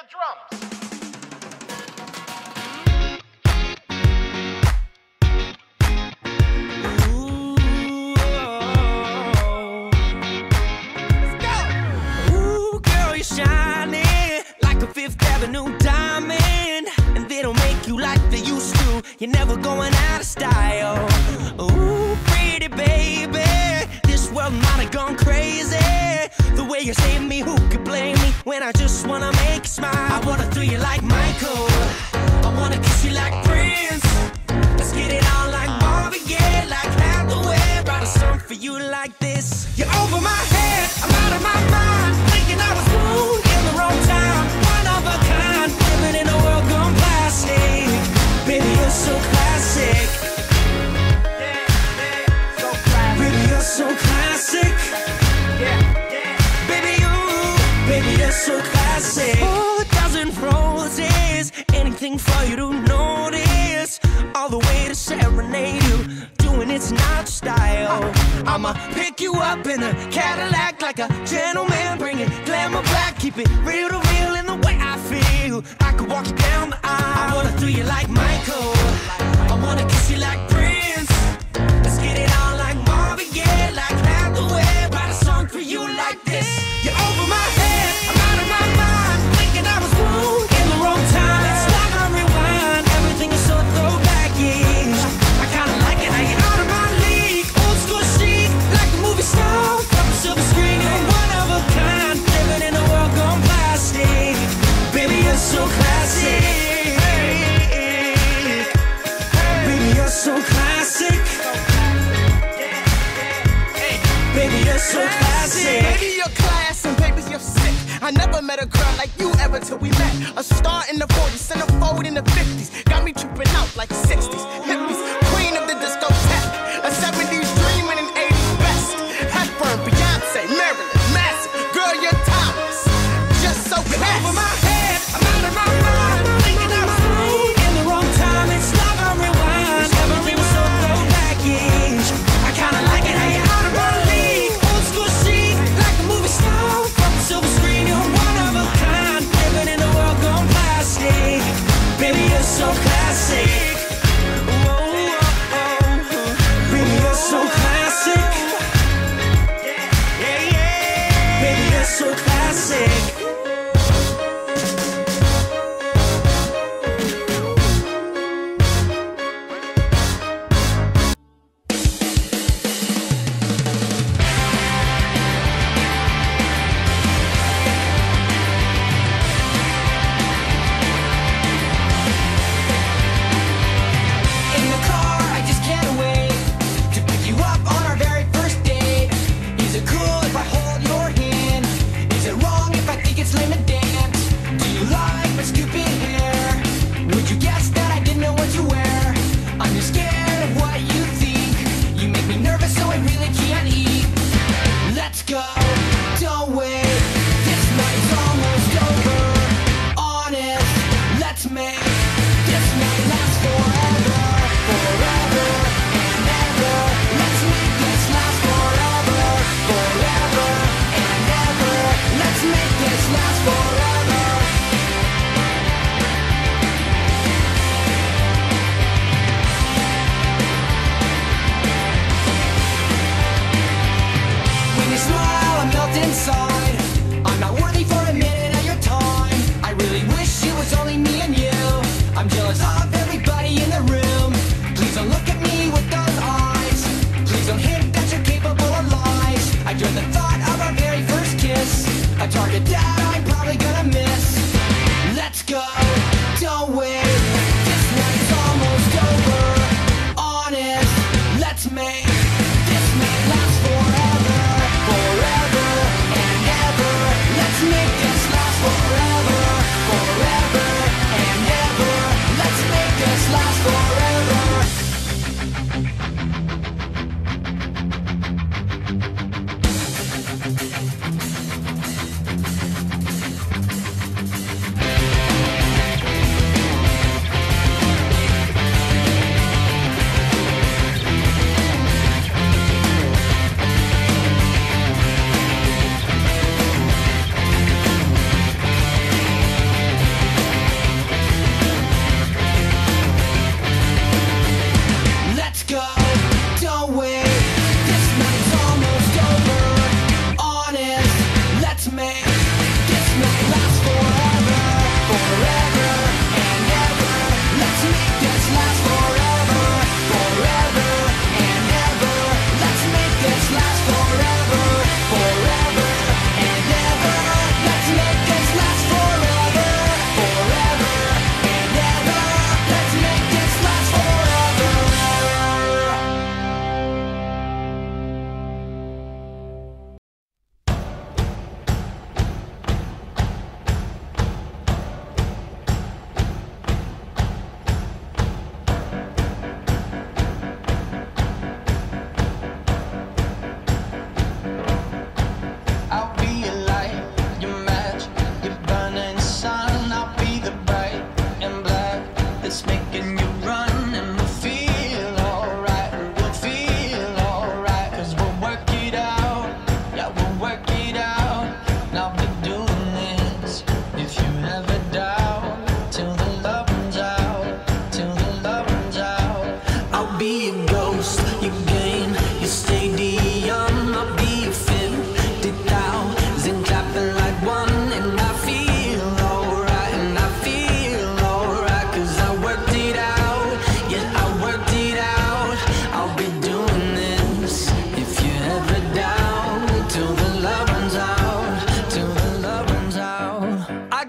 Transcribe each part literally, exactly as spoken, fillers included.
drums. Avenue diamond, and they don't make you like they used to. You're never going out of style. Ooh, pretty baby, this world might have gone crazy. The way you save me, who could blame me when I just wanna make you smile? I wanna throw you like Michael, I wanna kiss you like Prince. Let's get it on like Marvin Gaye, like Hathaway. Write a song for you like this. You're over my head, I'm out of my mind, thinking I was born in the wrong time. Of a kind, living in a world gone plastic. Baby, you're so classic. Yeah, yeah, so classic. Baby, you're so classic. Yeah, yeah. Baby, you, baby, you're so classic. Oh, a dozen roses, anything for you to notice. All the way to serenade you, doing it's not style. I'ma pick you up in a Cadillac like a gentleman, bring it glamour back, keep it real to real in the way I feel. I could walk you down the aisle. I wanna throw you like Michael, I wanna kiss you like Prince. Let's get it on like Marvin Gaye, like Hathaway. Write a song for you like this. You're over my head, I'm out of my mind, thinking I was born in the wrong time. It's like I rewind, everything is so throwback-ish. I kinda like it how you're out of my league. Old school chic, like a movie star, from the silver screen. You're one of a kind, living in a world gone plastic. Baby, you're so classic. Baby, you're so classic. Baby, you're so classic. Baby, you're class and baby, you're sick. I never met a girl like you ever till we met. A star in the forties, centerfold in the fifties. Got me tripping out like sixties. Hippies, queen of the discotheque. A seventies dream and an eighties best. Hepburn, Beyonce, Marilyn, Massive. Girl, you're timeless. Just so classy. Over my head, I'm out of my mind, thinking I was born in the wrong time. It's like I rewind, everything was so throwback-ish. I kinda like it how you're out of my league. Old school chic, like a movie star, from the silver screen. You're one of a kind, living in a world gone plastic. Baby, you're so classic. Whoa, oh, oh. Baby, you're so classic. Yeah, yeah. Baby, you're so classic.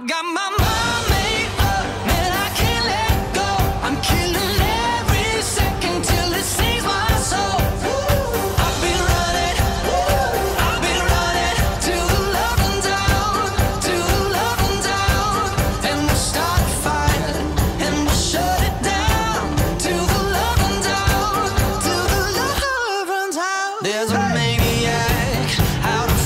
got my mind made up, man, I can't let go. I'm killing every second till it sings my soul. I've been running, I've been running till the love runs out, till the love runs out. And we'll start a fire, and we'll shut it down till the love runs out, till the love runs out. There's a maniac out